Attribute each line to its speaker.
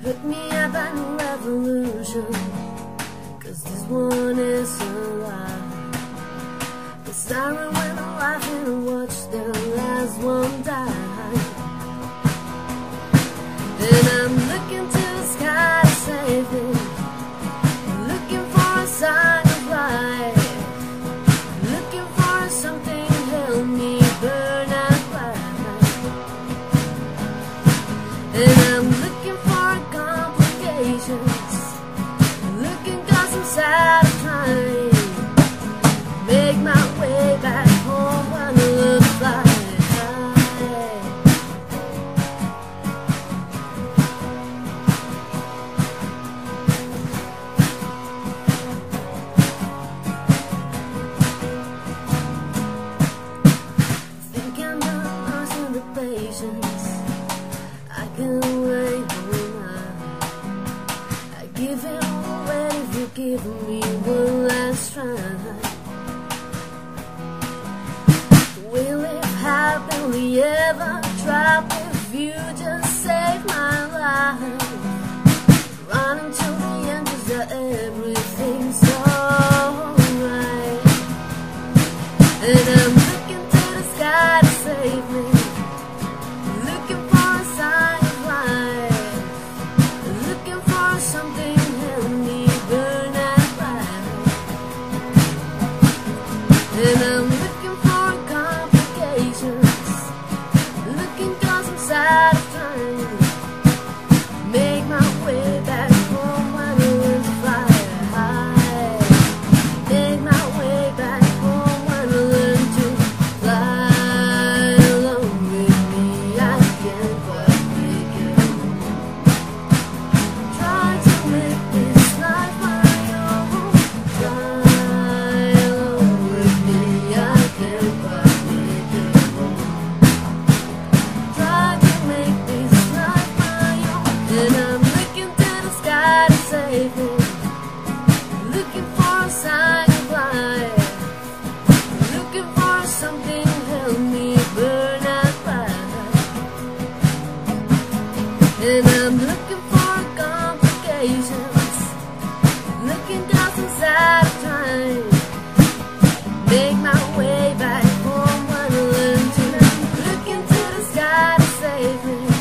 Speaker 1: Put me up on a revolution, 'cause this one is a lie. The siren went alive and I watched the last one die. And I'm looking to the sky to save it, looking for a sign of life, looking for something to help me burn out bright. And I'm looking for complications, looking 'cause I'm sad of trying, make my way back home when it looks like patience. I can wait all night. I give it away if you give me one last try. Will it happily ever drop if you just save my life? Running to the end 'cause everything's alright. And I'm looking to the sky to save me, something help me burn out bright. And I'm looking for complications, looking 'cause I'm sad of trying, make my way back home when the winds fly high, make my way back home when I learn to fly. Along with me I can't quite make it home. And I'm looking to the sky to save me, looking for a sign of life, looking for something to help me burn out bright. And I'm looking for complications, looking 'cause I'm sad of trying, make my way back home when I learn to. Looking to the sky to save me,